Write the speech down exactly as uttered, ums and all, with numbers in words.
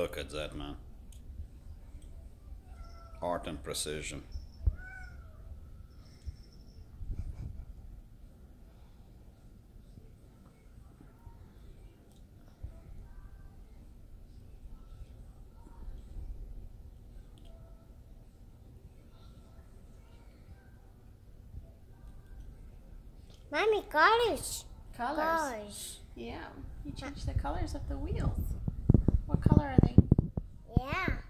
Look at that, man. Art and precision. Mommy, colors. Colors. Colors. Yeah. You changed the colors of the wheels. What color are they? Yeah.